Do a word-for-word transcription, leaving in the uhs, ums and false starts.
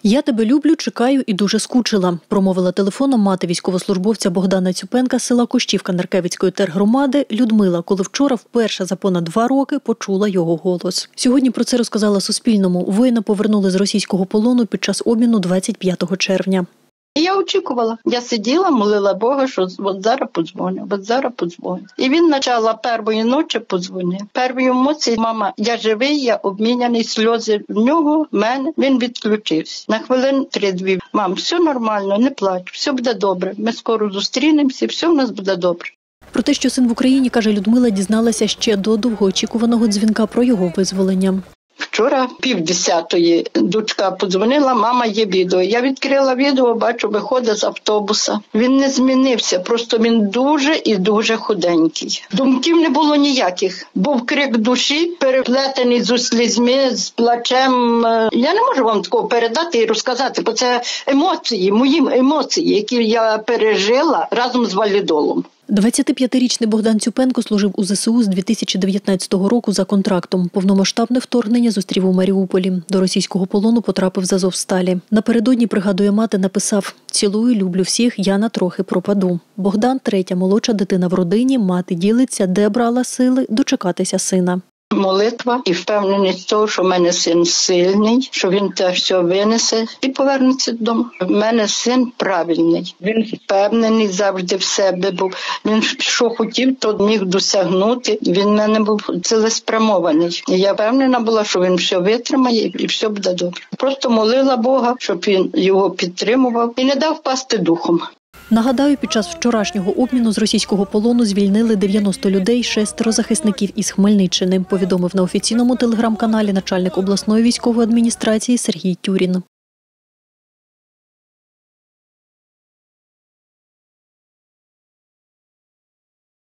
«Я тебе люблю, чекаю і дуже скучила», – промовила телефоном мати військовослужбовця Богдана Цюпенка з села Кощівка Наркевицької тергромади Людмила, коли вчора вперше за понад два роки почула його голос. Сьогодні про це розказала Суспільному. Воїна повернули з російського полону під час обміну двадцять п'ятого червня. Я очікувала. Я сиділа, молила Бога, що от зараз подзвоню, от зараз подзвоню. І він почала першої ночі подзвонив. Перші емоції: мама, я живий, я обміняний, сльози в нього, в мене. Він відключився. На хвилин три-дві. Мам, все нормально, не плач, все буде добре. Ми скоро зустрінемося, все в нас буде добре. Про те, що син в Україні, каже Людмила, дізналася ще до довгоочікуваного дзвінка про його визволення. Вчора пів десятої дочка подзвонила: мама, є відео. Я відкрила відео, бачу, виходить з автобуса. Він не змінився, просто він дуже і дуже худенький. Думків не було ніяких. Був крик душі, переплетений з слізьми, з плачем. Я не можу вам такого передати і розказати, бо це емоції, мої емоції, які я пережила разом з валідолом. двадцятип'ятирічний Богдан Цюпенко служив у зе се у з дві тисячі дев'ятнадцятого року за контрактом. Повномасштабне вторгнення зустрів у Маріуполі. До російського полону потрапив з Азовсталі. Напередодні, пригадує мати, написав: «Цілую, люблю всіх, Яна трохи пропаду». Богдан – третя молодша дитина в родині, мати ділиться, де брала сили дочекатися сина. Молитва і впевненість того, що в мене син сильний, що він те все винесе і повернеться додому. В мене син правильний, він впевнений завжди в себе був. Він що хотів, то міг досягнути. Він в мене був цілеспрямований. І я впевнена була, що він все витримає і все буде добре. Просто молила Бога, щоб він його підтримував і не дав впасти духом. Нагадаю, під час вчорашнього обміну з російського полону звільнили дев'яносто людей, шестеро захисників із Хмельниччини, повідомив на офіційному телеграм-каналі начальник обласної військової адміністрації Сергій Тюрін.